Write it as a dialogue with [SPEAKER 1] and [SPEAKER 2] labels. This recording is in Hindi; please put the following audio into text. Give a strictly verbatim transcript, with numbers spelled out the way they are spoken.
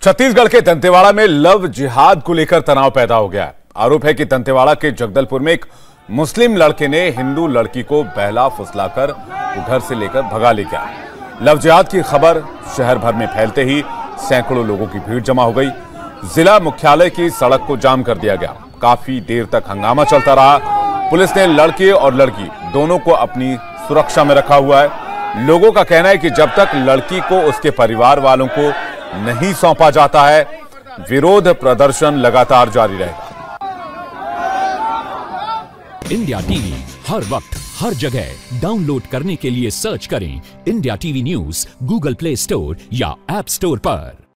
[SPEAKER 1] छत्तीसगढ़ के दंतेवाड़ा में लव जिहाद को लेकर तनाव पैदा हो गया है। आरोप है कि दंतेवाड़ा के जगदलपुर में एक मुस्लिम लड़के ने हिंदू लड़की को बहला फुसलाकर घर से लेकर भगा ले गया। लव जिहाद की खबर शहर भर में फैलते ही सैकड़ों लोगों की भीड़ जमा हो गई। जिला मुख्यालय की सड़क को जाम कर दिया गया। काफी देर तक हंगामा चलता रहा। पुलिस ने लड़के और लड़की दोनों को अपनी सुरक्षा में रखा हुआ है। लोगों का कहना है कि जब तक लड़की को उसके परिवार वालों को नहीं सौंपा जाता है, विरोध प्रदर्शन लगातार जारी रहेगा।
[SPEAKER 2] इंडिया टीवी हर वक्त हर जगह डाउनलोड करने के लिए सर्च करें India TV news Google Play Store या ऐप स्टोर पर।